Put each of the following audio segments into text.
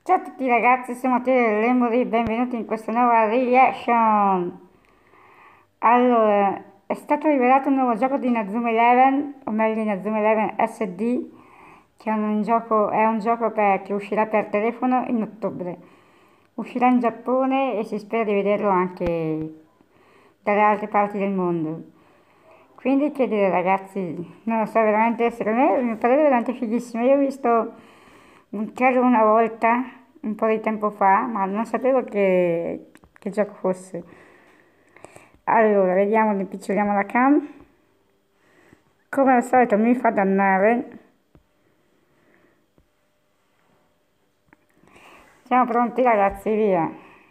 Ciao a tutti ragazzi, sono Matteo Lemuri, benvenuti in questa nuova reaction. Allora, è stato rivelato un nuovo gioco di Inazuma Eleven, o meglio Inazuma Eleven SD, che è un gioco che uscirà per telefono in ottobre. Uscirà in Giappone e si spera di vederlo anche dalle altre parti del mondo. Quindi che dire ragazzi, non lo so, veramente, secondo me il mio parere è veramente fighissimo. Io ho visto un trailer una volta, un po' di tempo fa, ma non sapevo che gioco fosse. Allora, vediamo, rimpiccioliamo la cam. Come al solito mi fa dannare. Siamo pronti ragazzi, via.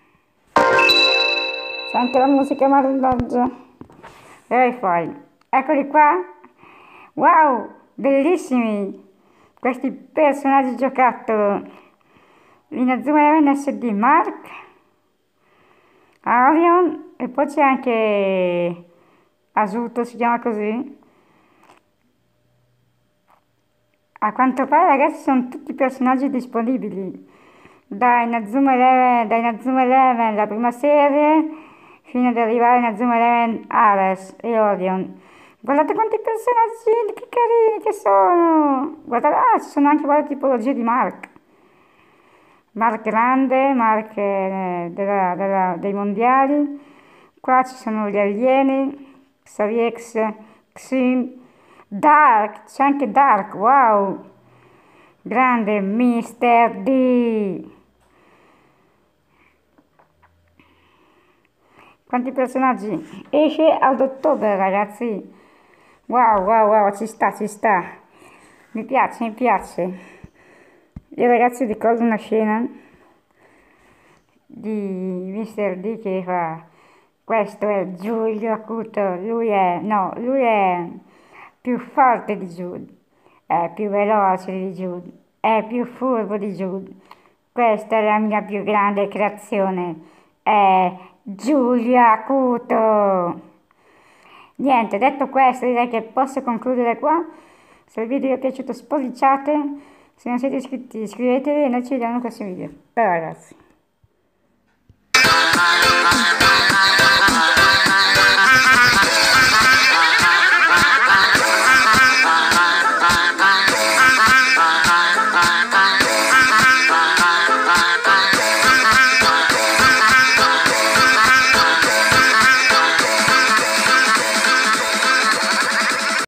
C'è anche la musica malvaggia. Verify. Eccoli qua. Wow, bellissimi questi personaggi giocattolo. Inazuma Eleven SD Mark, Arion e poi c'è anche Asuto, si chiama così. A quanto pare ragazzi sono tutti personaggi disponibili. Da Inazuma Eleven, la prima serie, fino ad arrivare a Inazuma Eleven Ares e Orion. Guardate quanti personaggi, che carini che sono! Guardate, ci sono anche varie tipologie di Mark. Mark grande, Mark dei mondiali. Qua ci sono gli alieni, Xaviex, Xin, Dark, c'è anche Dark, wow! Grande Mister D. Quanti personaggi? Esce ad ottobre, ragazzi. Wow, wow, wow, ci sta, ci sta. Mi piace, mi piace. Io ragazzi ricordo una scena di Mister D che fa questo è Giulio Acuto, lui è più forte di Jude, è più veloce di Jude, è più furbo di Jude. Questa è la mia più grande creazione, è Giulio Acuto. Niente, detto questo direi che posso concludere qua. Se il video vi è piaciuto spolliciate, se non siete iscritti iscrivetevi e noi ci vediamo in prossimi video. Ciao ragazzi.